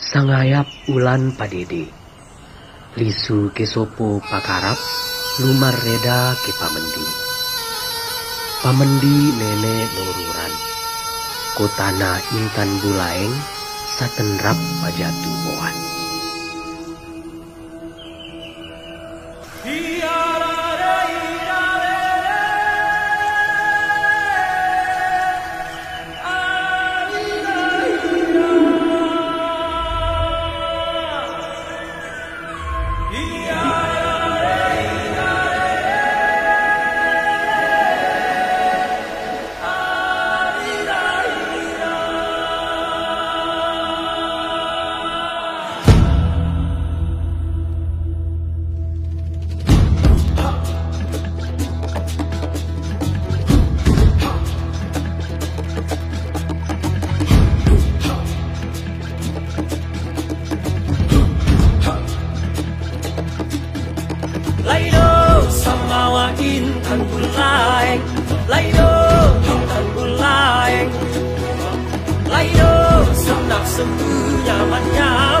Sangayap ulan padede, lisu ke sopo pakarap, lumar reda ke pamendi. Pamendi nenek nururan, kotana intan bulaeng, satenrap pajatu boan. Intan bulaeng, laido intan bulaeng, laido senak sembuh nyamannya.